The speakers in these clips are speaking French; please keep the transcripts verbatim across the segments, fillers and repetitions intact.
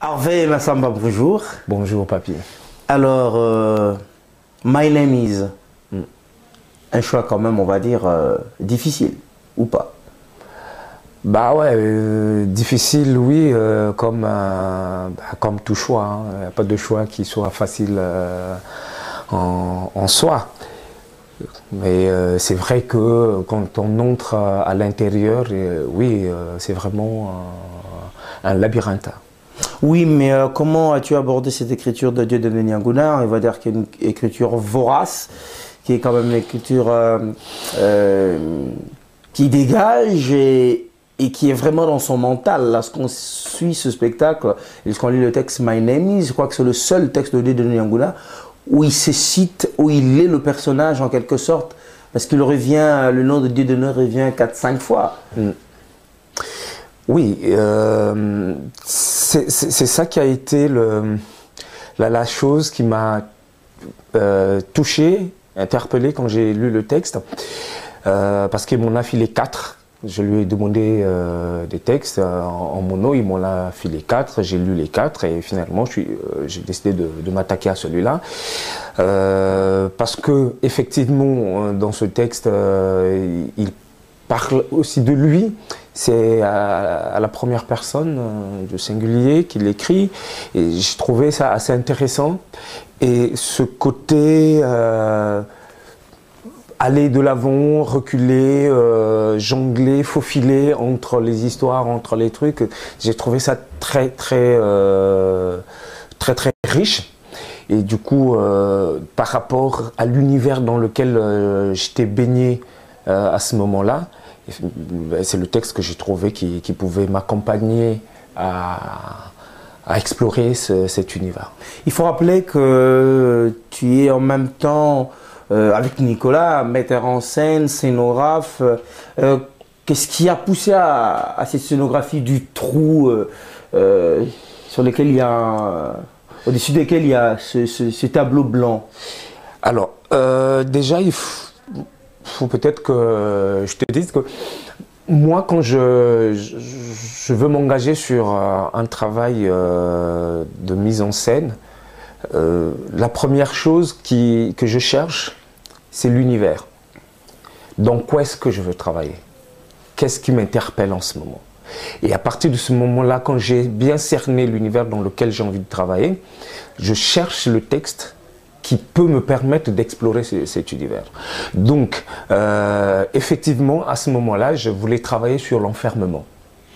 Harvey Massamba, bonjour. Bonjour, papy. Alors, euh, My Name Is, mm. un choix quand même, on va dire, euh, difficile, ou pas? Bah ouais, euh, difficile, oui, euh, comme, euh, bah, comme tout choix. Il n'y a pas de choix qui soit facile euh, en, en soi. Mais euh, c'est vrai que quand on entre à l'intérieur, euh, oui, euh, c'est vraiment euh, un labyrinthe. Oui, mais euh, comment as-tu abordé cette écriture de Dieudonné Niangouna? On va dire qu'il y a une écriture vorace, qui est quand même une écriture euh, euh, qui dégage et, et qui est vraiment dans son mental. Lorsqu'on suit ce spectacle, et lorsqu'on lit le texte My Name Is, je crois que c'est le seul texte de Dieudonné Niangouna où il se cite, où il est le personnage en quelque sorte, parce qu'il revient, le nom de Dieudonné revient quatre cinq fois. Mm. Oui, euh, c'est ça qui a été le, la, la chose qui m'a euh, touché, interpellé quand j'ai lu le texte, euh, parce qu'il m'en a filé quatre. Je lui ai demandé euh, des textes euh, en, en mono, il m'en a filé quatre, j'ai lu les quatre et finalement j'ai euh, décidé de, de m'attaquer à celui-là. Euh, parce que effectivement, dans ce texte, euh, il parle aussi de lui. C'est à, à la première personne euh, du singulier qu'il écrit et j'ai trouvé ça assez intéressant. Et ce côté euh, aller de l'avant, reculer, euh, jongler, faufiler entre les histoires, entre les trucs, j'ai trouvé ça très très euh, très très riche. Et du coup, euh, par rapport à l'univers dans lequel euh, j'étais baigné euh, à ce moment-là, c'est le texte que j'ai trouvé qui, qui pouvait m'accompagner à, à explorer ce, cet univers. Il faut rappeler que tu es en même temps, euh, avec Nicolas, metteur en scène, scénographe. Euh, Qu'est-ce qui a poussé à, à cette scénographie du trou euh, euh, sur lequel il y a, au-dessus desquels il y a ce, ce, ce tableau blanc? Alors, euh, déjà, il faut faut peut-être que je te dise que moi, quand je, je, je veux m'engager sur un travail euh, de mise en scène, euh, la première chose qui, que je cherche, c'est l'univers. Dans quoi est-ce que je veux travailler? Qu'est-ce qui m'interpelle en ce moment? Et à partir de ce moment-là, quand j'ai bien cerné l'univers dans lequel j'ai envie de travailler, je cherche le texte qui peut me permettre d'explorer cet univers. Donc, euh, effectivement, à ce moment-là, je voulais travailler sur l'enfermement.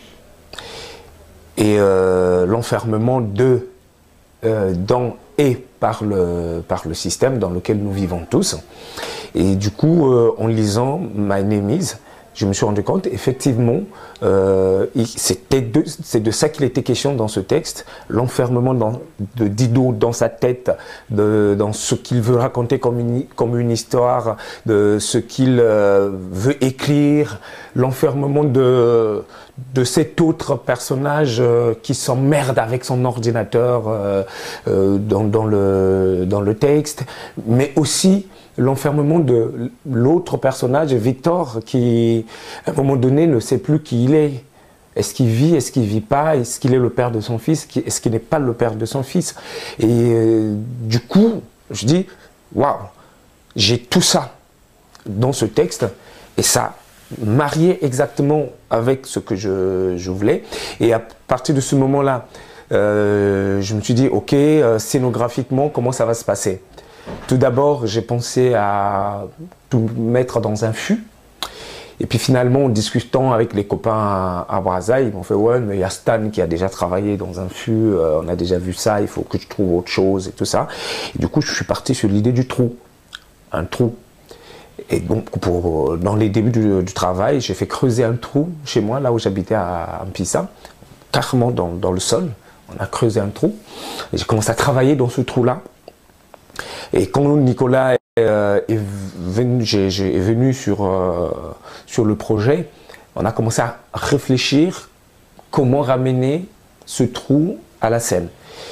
Et euh, l'enfermement de, euh, dans et par le, par le système dans lequel nous vivons tous. Et du coup, euh, en lisant My Name Is, je me suis rendu compte, effectivement, euh, c'est de, de ça qu'il était question dans ce texte, l'enfermement de Dido dans sa tête, de, dans ce qu'il veut raconter comme une, comme une histoire, de ce qu'il euh, veut écrire, l'enfermement de, de cet autre personnage euh, qui s'emmerde avec son ordinateur euh, euh, dans, dans, le, dans le texte, mais aussi l'enfermement de l'autre personnage, Victor, qui, à un moment donné, ne sait plus qui il est. Est-ce qu'il vit, est-ce qu'il ne vit pas? Est-ce qu'il est le père de son fils? Est-ce qu'il n'est pas le père de son fils? Et euh, du coup, je dis, waouh, j'ai tout ça dans ce texte, et ça marié exactement avec ce que je, je voulais. Et à partir de ce moment-là, euh, je me suis dit, ok, euh, scénographiquement, comment ça va se passer? Tout d'abord, j'ai pensé à tout mettre dans un fût. Et puis finalement, en discutant avec les copains à, à Brazza, ils m'ont fait « Ouais, mais il y a Stan qui a déjà travaillé dans un fût, euh, on a déjà vu ça, il faut que je trouve autre chose et tout ça. » Et du coup, je suis parti sur l'idée du trou. Un trou. Et donc, pour, dans les débuts du, du travail, j'ai fait creuser un trou chez moi, là où j'habitais à Mpissa, carrément dans, dans le sol. On a creusé un trou. Et j'ai commencé à travailler dans ce trou-là. Et quand Nicolas euh, est venu, j'ai, j'ai, est venu sur, euh, sur le projet, on a commencé à réfléchir comment ramener ce trou à la scène.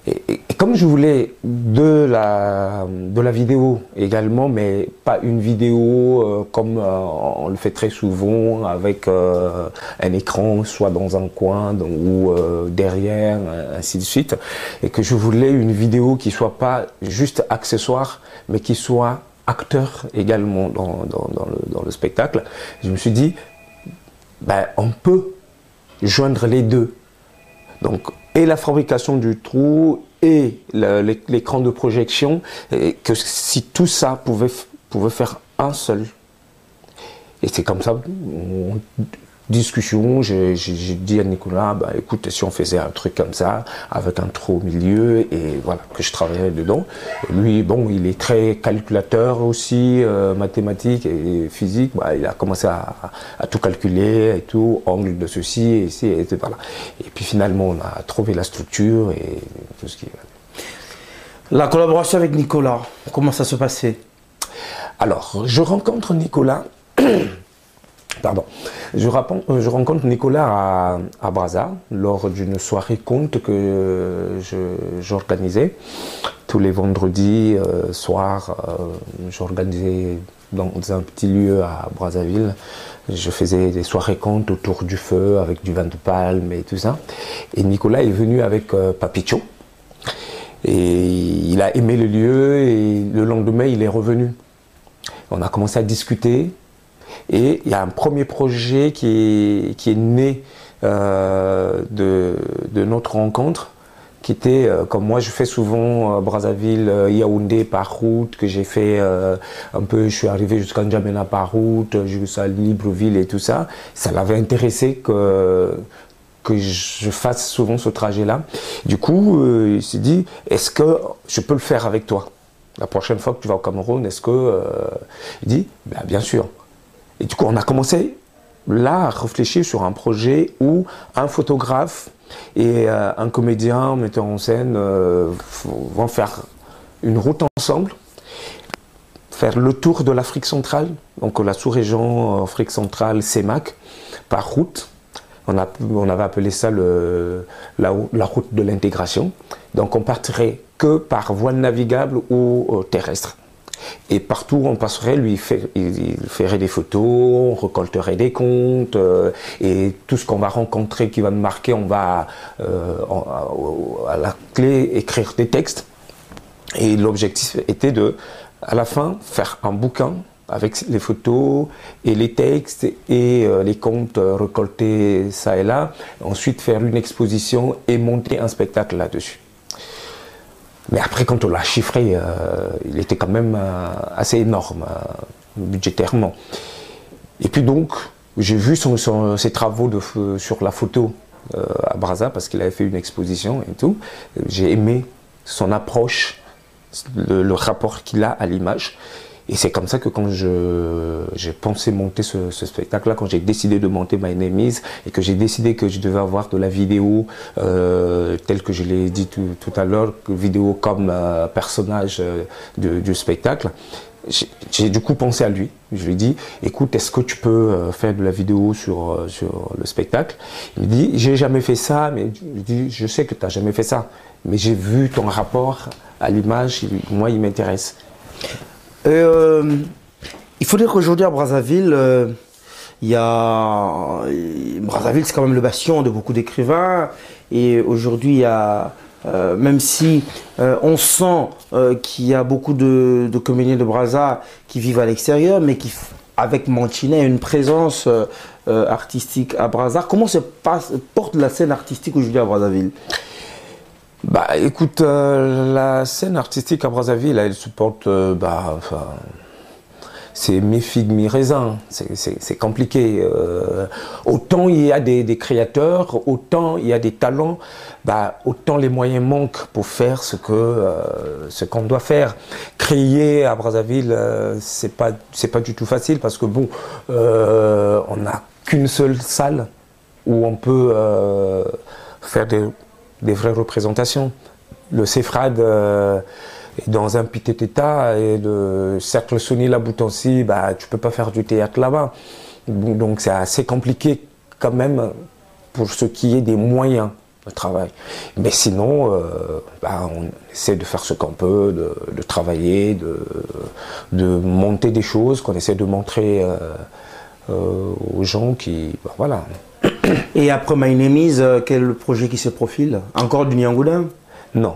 Et, et, et comme je voulais de la, de la vidéo également, mais pas une vidéo euh, comme euh, on le fait très souvent avec euh, un écran, soit dans un coin donc, ou euh, derrière, ainsi de suite, et que je voulais une vidéo qui soit pas juste accessoire, mais qui soit acteur également dans, dans, dans, le, dans le spectacle. Je me suis dit, ben, on peut joindre les deux. Donc, et la fabrication du trou et l'écran de projection, et que si tout ça pouvait, pouvait faire un seul. Et c'est comme ça, on, discussion, j'ai dit à Nicolas, bah, écoute, si on faisait un truc comme ça, avec un trou au milieu, et voilà, que je travaillerais dedans. Et lui, bon, il est très calculateur aussi, euh, mathématique et physique, bah, il a commencé à, à tout calculer et tout, angle de ceci et ici, et voilà. Et puis finalement, on a trouvé la structure et tout ce qui va. La collaboration avec Nicolas, comment ça se passait? Alors, je rencontre Nicolas. Pardon. Je, je rencontre Nicolas à, à Brazza lors d'une soirée conte que j'organisais. Tous les vendredis euh, soirs, euh, j'organisais dans un petit lieu à Brazzaville. Je faisais des soirées contes autour du feu avec du vin de palme et tout ça. Et Nicolas est venu avec euh, Papicho. Et il a aimé le lieu et le lendemain, il est revenu. On a commencé à discuter. Et il y a un premier projet qui est, qui est né euh, de, de notre rencontre, qui était, euh, comme moi je fais souvent euh, Brazzaville, euh, Yaoundé par route, que j'ai fait euh, un peu, je suis arrivé jusqu'à N'Djamena par route, jusqu'à Libreville et tout ça. Ça l'avait intéressé que, que je fasse souvent ce trajet-là. Du coup, euh, il s'est dit, est-ce que je peux le faire avec toi? La prochaine fois que tu vas au Cameroun, est-ce que... Euh... Il dit, ben, bien sûr. Et du coup, on a commencé là à réfléchir sur un projet où un photographe et euh, un comédien, un metteur en scène euh, vont faire une route ensemble, faire le tour de l'Afrique centrale, donc la sous-région Afrique centrale, C E M A C, par route. On, a, on avait appelé ça le, la, la route de l'intégration. Donc on partirait que par voie navigable ou euh, terrestre. Et partout où on passerait, lui, il, fait, il ferait des photos, on récolterait des comptes, euh, et tout ce qu'on va rencontrer qui va nous marquer, on va euh, à, à la clé écrire des textes. Et l'objectif était de, à la fin, faire un bouquin avec les photos et les textes et euh, les comptes euh, récoltés ça et là. Ensuite, faire une exposition et monter un spectacle là-dessus. Mais après, quand on l'a chiffré, euh, il était quand même euh, assez énorme, euh, budgétairement. Et puis donc, j'ai vu son, son, ses travaux de, sur la photo euh, à Brazza, parce qu'il avait fait une exposition et tout. J'ai aimé son approche, le, le rapport qu'il a à l'image. Et c'est comme ça que quand j'ai pensé monter ce, ce spectacle-là, quand j'ai décidé de monter My Name Is, et que j'ai décidé que je devais avoir de la vidéo, euh, telle que je l'ai dit tout, tout à l'heure, vidéo comme euh, personnage euh, de, du spectacle, j'ai du coup pensé à lui. Je lui ai dit, écoute, est-ce que tu peux euh, faire de la vidéo sur, euh, sur le spectacle? Il me dit, j'ai jamais fait ça, mais je lui dis, je sais que tu n'as jamais fait ça, mais j'ai vu ton rapport à l'image, moi il m'intéresse. Euh, il faut dire qu'aujourd'hui à Brazzaville, euh, il y a Brazzaville, c'est quand même le bastion de beaucoup d'écrivains. Et aujourd'hui, il y a, euh, même si euh, on sent euh, qu'il y a beaucoup de, de comédiens de Brazza qui vivent à l'extérieur, mais qui, avec Manchinet, une présence euh, euh, artistique à Brazza. Comment se passe, porte la scène artistique aujourd'hui à Brazzaville? Bah écoute, euh, la scène artistique à Brazzaville, elle se porte, euh, bah, enfin, c'est mi figue mi raisin, c'est compliqué. Euh, autant il y a des, des créateurs, autant il y a des talents, bah, autant les moyens manquent pour faire ce que euh, ce qu'on doit faire. Créer à Brazzaville, euh, c'est pas c'est pas du tout facile parce que bon, euh, on n'a qu'une seule salle où on peut euh, faire des des vraies représentations. Le Cefrad euh, est dans un petit état et le Cercle Sony Laboutancy, bah, tu ne peux pas faire du théâtre là-bas. Donc c'est assez compliqué quand même pour ce qui est des moyens le travail. Mais sinon, euh, bah, on essaie de faire ce qu'on peut, de, de travailler, de, de monter des choses qu'on essaie de montrer euh, euh, aux gens qui... Bah, voilà. Et après My Name Is, euh, quel est le projet qui se profile? Encore du Niangoulin? Non.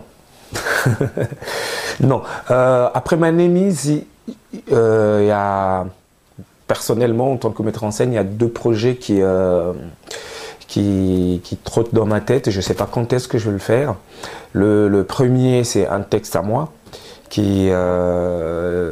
Non. Euh, après My Name Is, il euh, y a... Personnellement, en tant que metteur en scène, il y a deux projets qui... Euh, Qui, qui trotte dans ma tête et je ne sais pas quand est-ce que je vais le faire. Le, le premier, c'est un texte à moi qui, euh,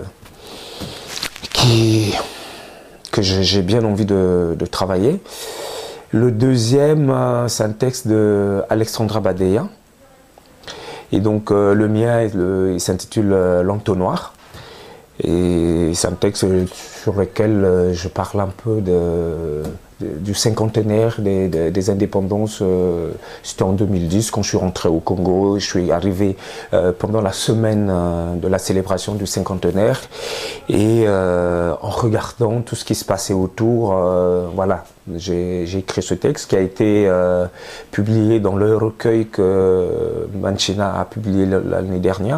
qui, que j'ai bien envie de, de travailler. Le deuxième, c'est un texte de Alexandra Badeya. Et donc euh, le mien, le, il s'intitule euh, L'entonnoir. Et c'est un texte sur lequel je parle un peu de, de, du cinquantenaire des, des, des indépendances. C'était en deux mille dix quand je suis rentré au Congo. Je suis arrivé euh, pendant la semaine euh, de la célébration du cinquantenaire. Et euh, en regardant tout ce qui se passait autour, euh, voilà, j'ai écrit ce texte qui a été euh, publié dans le recueil que Manchina a publié l'année dernière.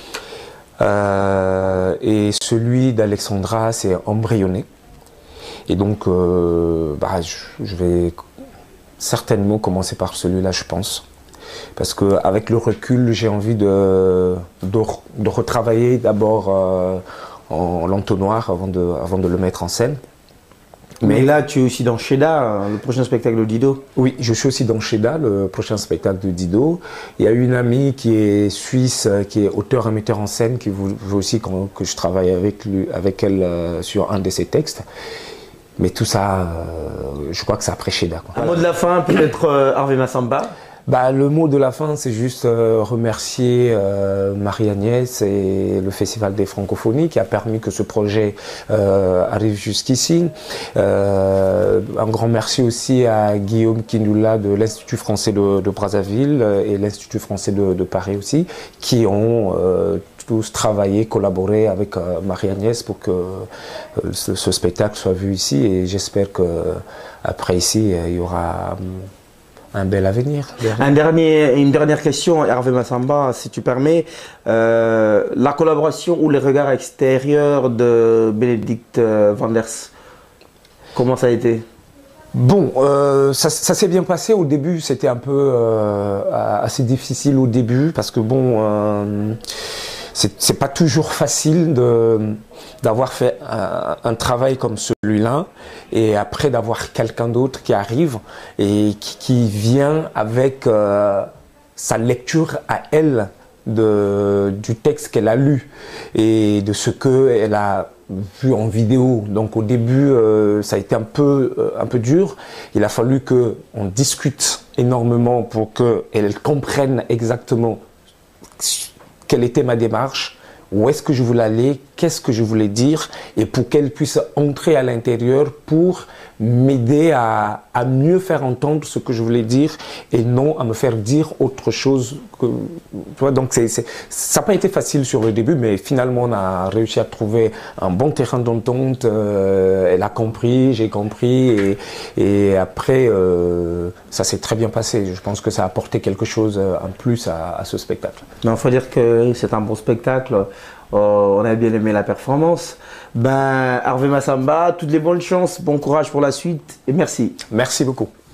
Euh, et celui d'Alexandra, c'est embryonné. Et donc, euh, bah, je, je vais certainement commencer par celui-là, je pense. Parce qu'avec le recul, j'ai envie de, de, de retravailler d'abord euh, en l'entonnoir avant de, avant de le mettre en scène. Mais là, tu es aussi dans Sheda, le prochain spectacle de Dido. Oui, je suis aussi dans Sheda, le prochain spectacle de Dido. Il y a une amie qui est suisse, qui est auteure et metteur en scène, qui veut aussi que je travaille avec, lui, avec elle euh, sur un de ses textes. Mais tout ça, euh, je crois que c'est après Sheda. Quoi. Un mot de la fin, peut-être euh, Harvey Massamba. Bah, le mot de la fin, c'est juste euh, remercier euh, Marie-Agnès et le Festival des Francophonies qui a permis que ce projet euh, arrive jusqu'ici. Euh, un grand merci aussi à Guillaume Kindoula de l'Institut français de, de Brazzaville et l'Institut français de, de Paris aussi, qui ont euh, tous travaillé, collaboré avec euh, Marie-Agnès pour que euh, ce, ce spectacle soit vu ici. Et j'espère qu'après ici, il y aura... un bel avenir. Un dernier, une dernière question, Harvey Massamba, si tu permets. Euh, la collaboration ou les regards extérieurs de Bénédicte Vanders, comment ça a été? Bon, euh, ça, ça s'est bien passé. Au début, c'était un peu euh, assez difficile au début parce que bon, euh, c'est pas toujours facile de d'avoir fait un, un travail comme celui-là et après d'avoir quelqu'un d'autre qui arrive et qui, qui vient avec euh, sa lecture à elle de, du texte qu'elle a lu et de ce qu'elle a vu en vidéo. Donc au début, euh, ça a été un peu, euh, un peu dur. Il a fallu qu'on discute énormément pour qu'elle comprenne exactement quelle était ma démarche, où est-ce que je voulais aller, qu'est-ce que je voulais dire, et pour qu'elle puisse entrer à l'intérieur pour m'aider à, à mieux faire entendre ce que je voulais dire et non à me faire dire autre chose. Que, tu vois, donc c'est, c'est, ça n'a pas été facile sur le début, mais finalement on a réussi à trouver un bon terrain d'entente. Euh, elle a compris, j'ai compris, et, et après euh, ça s'est très bien passé. Je pense que ça a apporté quelque chose en plus à, à ce spectacle. Il faut dire que c'est un bon spectacle. Oh, on a bien aimé la performance. Ben, Harvey Massamba, toutes les bonnes chances, bon courage pour la suite et merci. Merci beaucoup.